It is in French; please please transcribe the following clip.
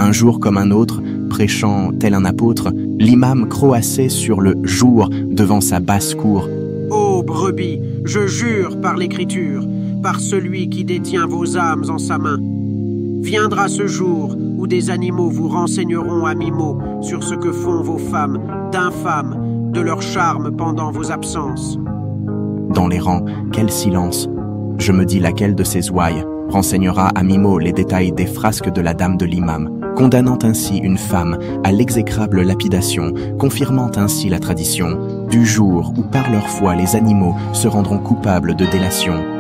Un jour comme un autre, prêchant tel un apôtre, l'imam croassait sur le jour devant sa basse-cour. Ô brebis, je jure par l'Écriture, par celui qui détient vos âmes en sa main. Viendra ce jour où des animaux vous renseigneront à mi-mot sur ce que font vos femmes d'infâmes, de leur charme pendant vos absences. Dans les rangs, quel silence! Je me dis laquelle de ces ouailles renseignera à mi-mot les détails des frasques de la dame de l'imam, condamnant ainsi une femme à l'exécrable lapidation, confirmant ainsi la tradition du jour où par leur foi les animaux se rendront coupables de délation.